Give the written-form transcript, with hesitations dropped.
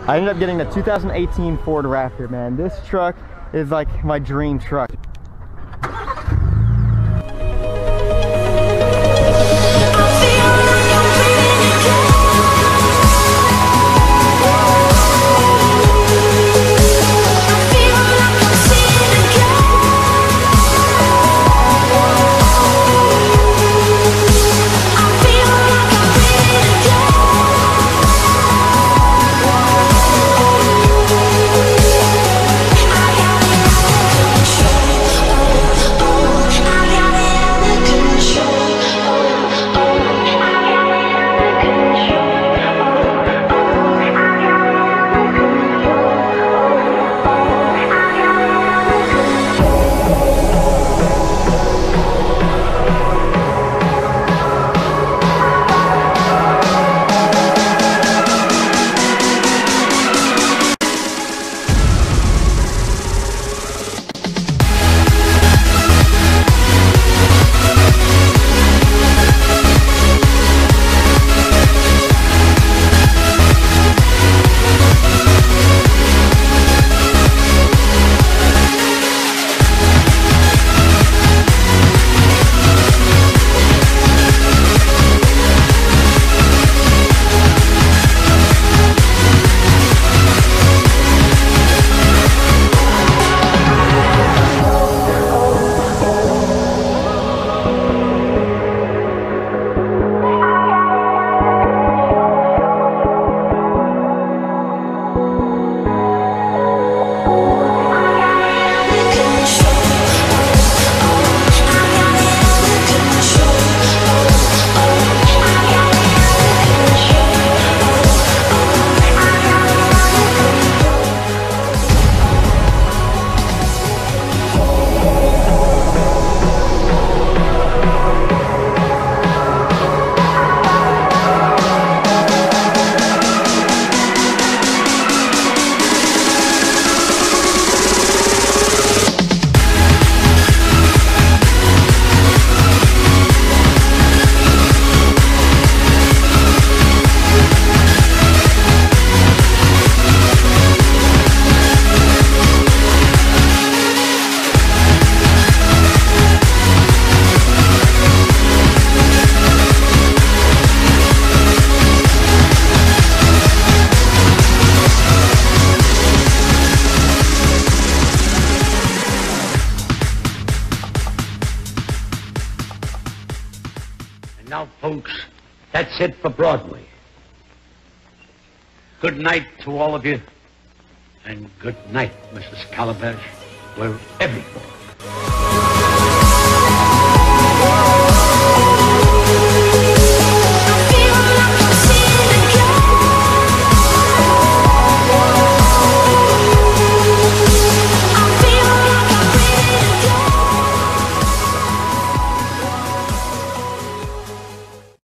I ended up getting the 2018 Ford Raptor, man. This truck is like my dream truck. Now, folks, that's it for Broadway. Good night to all of you, and good night, Mrs. Calabash, wherever you are.